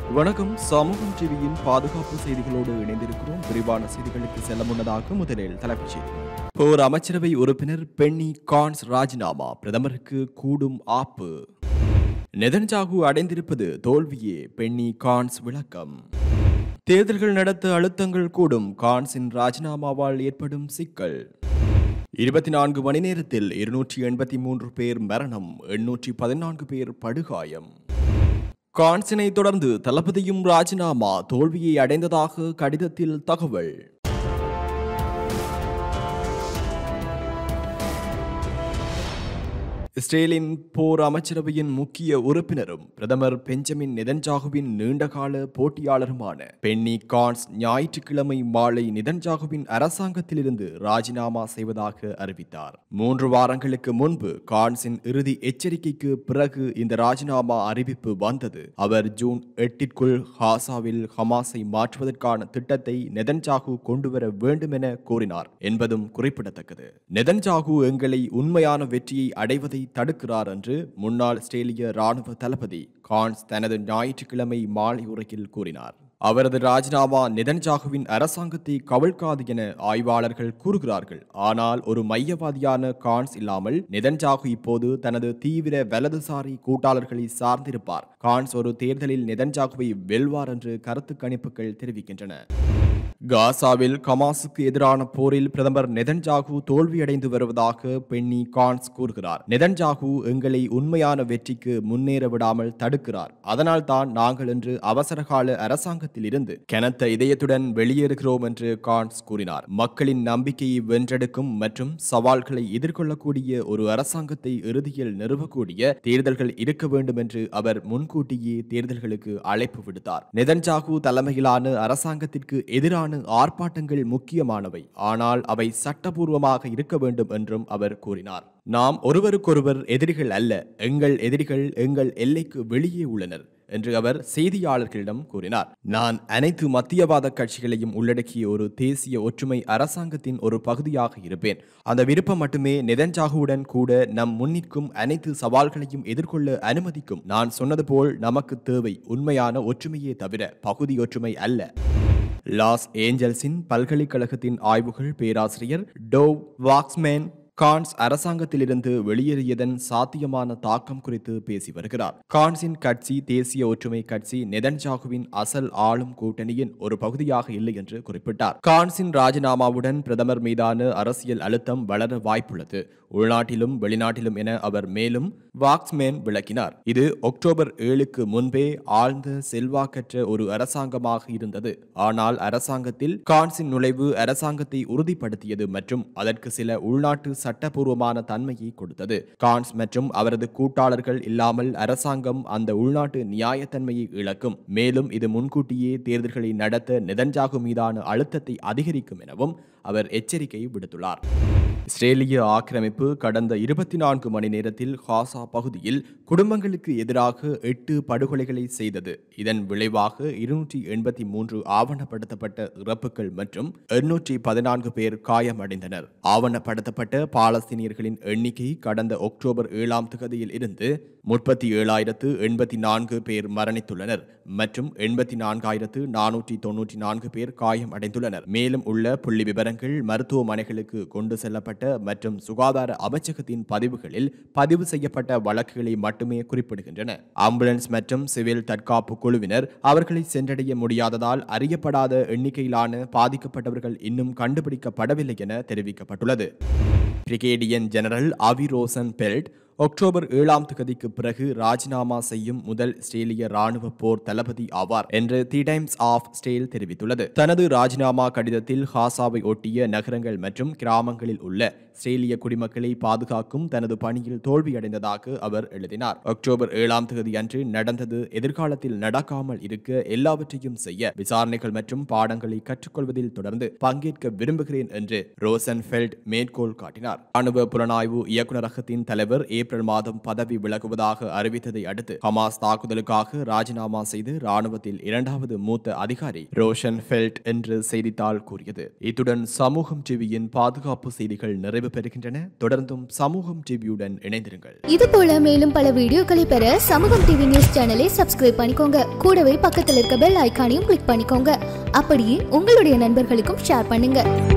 வணக்கம். சமூகம் டிவியின் பாதுகாப்பு செய்திகளோடு இணைந்திருக்கிறோம். விரிவான செய்திகளுக்கு செல்ல முன்னதாக முதலில் தலைப்புச் செய்திகள். போர் அமைச்சரவை உறுப்பினர் பென்னி கான்ஸ் ராஜினாமா, பிரதமருக்கு கூடும் ஆப்பு. நெதன்யாகு அடைந்திருப்பது தோல்வியே, பென்னி கான்ஸ் விளக்கம். தேர்தல்கள் நடத்த அழுத்தங்கள் கூடும், கான்ஸின் ராஜினாமாவால் ஏற்படும் சிக்கல். 24 மணி நேரத்தில் 283 பேர் மரணம், 814 பேர் படுகாயம். கான்ஸினை தொடர்ந்து தளபதியும் ராஜினாமா, தோல்வியை அடைந்ததாக கடிதத்தில் தகவல். இஸ்ரேலின் போர் அமைச்சரவையின் முக்கிய உறுப்பினரும் பிரதமர் பெஞ்சமின் நெதன்யாகுவின் நீண்டகால போட்டியாளருமான பென்னி கான்ஸ் ஞாயிற்றுக்கிழமை மாலை நெதன்யாகுவின் அரசாங்கத்திலிருந்து ராஜினாமா செய்வதாக அறிவித்தார். 3 வாரங்களுக்கு முன்பு கான்ஸின் இறுதி எச்சரிக்கைக்கு பிறகு இந்த ராஜினாமா அறிவிப்பு வந்தது. அவர் ஜூன் 8ற்குள் காசாவில் ஹமாஸை மாற்றுவதற்கான திட்டத்தை நெதன்யாகு கொண்டுவர வேண்டும் என கோரினார் என்பதும் குறிப்பிடத்தக்கது. நெதன்யாகு எங்களை உண்மையான வெற்றியை அடைவதை தடுக்கிறார் என்று முன்னாள் இஸ்ரேலிய ராணுவ தளபதி கான்ஸ் தனது ஞாயிற்றுக்கிழமை மாலை உரையில் கூறினார். அவரது ராஜினாமா நெதன்யாகுவின் அரசாங்கத்தை கவிழ்க்காது என ஆய்வாளர்கள் கூறுகிறார்கள். ஆனால் ஒரு மையவாதியான கான்ஸ் இல்லாமல் நெதன்யாகு இப்போது தனது தீவிர வலதுசாரி கூட்டாளர்களை சார்ந்திருப்பார். கான்ஸ் ஒரு தேர்தலில் நெதன்யாகுவை வெல்வார் என்று கருத்து கணிப்புகள் தெரிவிக்கின்றன. காசாவில் ஹமாஸுக்கு எதிரான போரில் பிரதமர் நெதன்யாகு தோல்வியடைந்து வருவதாக பென்னி கான்ஸ் கூறுகிறார். நெதன்யாகு எங்களை உண்மையான வெற்றிக்கு முன்னேற விடாமல் தடுக்கிறார். அதனால் தான் நாங்கள் இன்று அவசரகால அரசாங்கத்தில் இருந்து கனத்த இதயத்துடன் வெளியேறுகிறோம் என்று கான்ஸ் கூறினார். மக்களின் நம்பிக்கையை வென்றெடுக்கும் மற்றும் சவால்களை எதிர்கொள்ளக்கூடிய ஒரு அரசாங்கத்தை இறுதியில் நிறுவக்கூடிய தேர்தல்கள் இருக்க வேண்டும் என்று அவர் முன்கூட்டியே தேர்தல்களுக்கு அழைப்பு விடுத்தார். நெதன்யாகு தலைமையிலான அரசாங்கத்திற்கு எதிரான ஆர்ப்பாட்டங்கள் முக்கியமானவை, ஆனால் அவை சட்டபூர்வமாக இருக்க வேண்டும் என்றும் அவர் கூறினார். நாம் ஒருவருக்கொருவர் எதிரிகள் அல்ல, எங்கள் எதிரிகள் எங்கள் எல்லைக்கு வெளியே உள்ளனர் என்று அவர் செய்தியாளர்களிடம் கூறினார். நான் அனைத்து மத்தியவாத கட்சிகளையும் உள்ளடக்கிய ஒரு தேசிய ஒற்றுமை அரசாங்கத்தின் ஒரு பகுதியாக இருப்பேன். அந்த விருப்பம் மட்டுமே நெதன்யாகுவுடன் கூட நம் முன்னிற்கும் அனைத்து சவால்களையும் எதிர்கொள்ள அனுமதிக்கும். நான் சொன்னது போல் நமக்கு தேவை உண்மையான ஒற்றுமையே தவிர பகுதி ஒற்றுமை அல்ல. லாஸ் ஏஞ்சல்ஸின் பல்கலைக்கழகத்தின் ஆய்வுகள் பேராசிரியர் டோவ் வாக்ஸ்மேன் கான்ஸ் அரசாங்கத்திலிருந்து வெளியேறியதன் சாத்தியமான தாக்கம் குறித்து பேசி வருகிறார். கான்ஸின் கட்சி தேசிய ஒற்றுமை கட்சி நெதன்யாகுவின் அசல் ஆளும் கூட்டணியின் ஒரு பகுதியாக இல்லை என்று குறிப்பிட்டார். கான்ஸின் ராஜினாமாவுடன் பிரதமர் மீதான அரசியல் அழுத்தம் வளர வாய்ப்புள்ளது, உள்நாட்டிலும் வெளிநாட்டிலும் என அவர் மேலும் வாக்ஸ்மேன் விளக்கினார். இது அக்டோபர் 7க்கு முன்பே ஆழ்ந்த செல்வாக்கற்ற ஒரு அரசாங்கமாக இருந்தது. ஆனால் அரசாங்கத்தில் கான்ஸின் நுழைவு அரசாங்கத்தை உறுதிப்படுத்தியது மற்றும் அதற்கு சில உள்நாட்டு சட்டபூர்வமான தன்மையை கொடுத்தது. கான்ஸ் மற்றும் அவரது கூட்டாளர்கள் இல்லாமல் அரசாங்கம் அந்த உள்நாட்டு நியாயத்தன்மையை இழக்கும். மேலும் இது முன்கூட்டியே தேர்தல்களை நடத்த நெதன்யாகு மீதான அழுத்தத்தை அதிகரிக்கும் எனவும் அவர் எச்சரிக்கை விடுத்துள்ளார். இஸ்ரேலிய ஆக்கிரமிப்பு கடந்த 24 மணி நேரத்தில் காசா பகுதியில் குடும்பங்களுக்கு எதிராக 8 படுகொலைகளை செய்தது. இதன் விளைவாக 283 ஆவணப்படுத்தப்பட்ட இறப்புகள் மற்றும் 814 பேர் காயமடைந்தனர். ஆவணப்படுத்தப்பட்ட பாலஸ்தீனியர்களின் எண்ணிக்கை கடந்த அக்டோபர் 7ஆம் தேதியில் இருந்து 37,084 பேர் மரணித்துள்ளனர் மற்றும் 84,494 பேர் காயமடைந்துள்ளனர். மேலும் உள்ள புள்ளி விவரங்கள் மருத்துவமனைகளுக்கு கொண்டு செல்லப்பட்ட மற்றும் சுகாதார அமைச்சகத்தின் பதிவுகளில் பதிவு செய்யப்பட்ட வழக்குகளை மட்டுமே குறிப்பிடுகின்றன. ஆம்புலன்ஸ் மற்றும் சிவில் தற்காப்பு குழுவினர் அவர்களை சென்றடைய முடியாததால் அறியப்படாத எண்ணிக்கையிலான பாதிக்கப்பட்டவர்கள் இன்னும் கண்டுபிடிக்கப்படவில்லை என தெரிவிக்கப்பட்டுள்ளது. Brigadier general Avi Rosenfeld October 7ஆம் தேதிக்கு பிறகு ராஜினாமா செய்யும் முதல் இஸ்ரேலிய ராணுவ போர் தளபதி ஆவார் என்று தி டைம்ஸ் ஆஃப் இஸ்ரேல் தெரிவித்துள்ளது. தனது ராஜினாமா கடிதத்தில் காசாவை ஒட்டிய நகரங்கள் மற்றும் கிராமங்களில் உள்ள இஸ்ரேலிய குடிமக்களை பாதுகாக்கும் தனது பணியில் தோல்வியடைந்ததாக அவர் எழுதினார். அக்டோபர் 7ஆம் தேதி அன்று நடந்தது எதிர்காலத்தில் நடக்காமல் இருக்க எல்லாவற்றையும் செய்ய விசாரணைகள் மற்றும் பாடங்களை கற்றுக்கொள்வதில் தொடர்ந்து பங்கேற்க விரும்புகிறேன் என்று ரோசன்ஃபெல்ட் மேற்கோள் காட்டினார். ராணுவ புலனாய்வு இயக்குநரகத்தின் தலைவர் ஏப்ரல் மாதம் பதவி விலகுவதாக அறிவித்ததை அடுத்து ஹமாஸ் தாக்குதலுக்காக ராஜினாமா செய்து ராணுவத்தில் இரண்டாவது மூத்த அதிகாரி ரோஷன் ஃபெல்ட் என்று செய்தித்தாள் கூறியது. இத்துடன் சமூகம் டிவியின் பாதுகாப்பு செய்திகள் நிறைவு பெறுகின்றன. தொடர்ந்தும் சமூகம் டிவியுடன் இணைந்திருங்கள். இது போல மேலும் பல வீடியோக்களை பெற சமூகம் டிவி நியூஸ் சேனலை சப்ஸ்கிரைப் பண்ணிக்கோங்க. கூடவே பக்கத்தில் இருக்க பெல் ஐகானையும் கிளிக் பண்ணிக்கோங்க. அப்படியே உங்களுடைய நண்பர்களுக்கும் ஷேர் பண்ணுங்க.